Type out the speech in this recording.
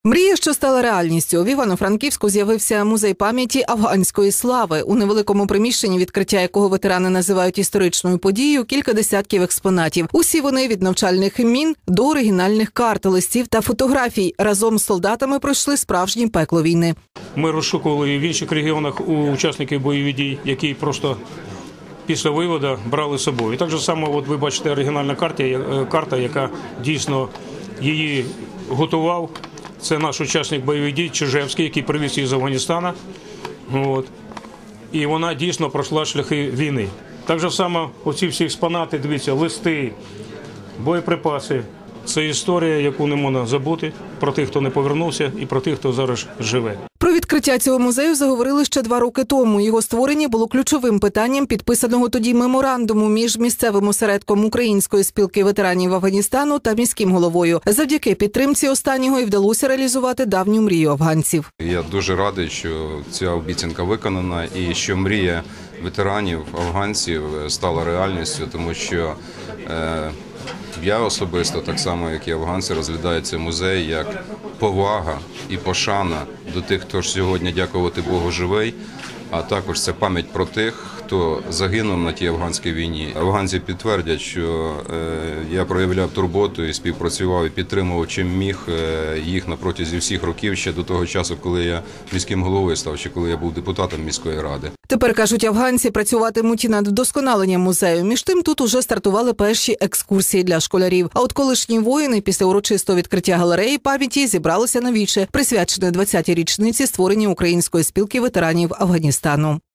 Мрія, що стала реальністю. В Івано-Франківську з'явився музей пам'яті афганської слави. У невеликому приміщенні, відкриття якого ветерани називають історичною подією, кілька десятків експонатів. Усі вони від навчальних мін до оригінальних карт, листів та фотографій. Разом з солдатами пройшли справжнє пекло війни. Ми розшукували в інших регіонах у учасників бойових дій, які просто після виводу брали з собою. І так же само, от ви бачите, оригінальна карта, яка дійсно її готував. Це наш учасник бойових дій Чижевський, який привіз її з Афганістану. І вона дійсно пройшла шляхи війни. Так же само оці всі експонати, дивіться, листи, боєприпаси. Це історія, яку не можна забути, про тих, хто не повернувся, і про тих, хто зараз живе. Про відкриття цього музею заговорили ще 2 роки тому. Його створення було ключовим питанням підписаного тоді меморандуму між місцевим осередком Української спілки ветеранів Афганістану та міським головою. Завдяки підтримці останнього і вдалося реалізувати давню мрію афганців. Я дуже радий, що ця обіцянка виконана і що мрія ветеранів, афганців стала реальністю, тому що я особисто, так само як і афганці, розглядаю цей музей як повага і пошана до тих, хто ж сьогодні, дякувати Богу, живий, а також це пам'ять про тих, хто загинув на тій афганській війні. Афганці підтвердять, що я проявляв турботу і співпрацював і підтримував чим міг їх на протязі всіх років, ще до того часу, коли я міським головою став, ще коли я був депутатом міської ради. Тепер, кажуть афганці, працюватимуть і над вдосконаленням музею. Між тим, тут уже стартували перші екскурсії для школярів. А от колишні воїни після урочистого відкриття галереї пам'яті зібралися на віче, присвячене 20-й річниці створення Української спілки ветеранів Афганістану.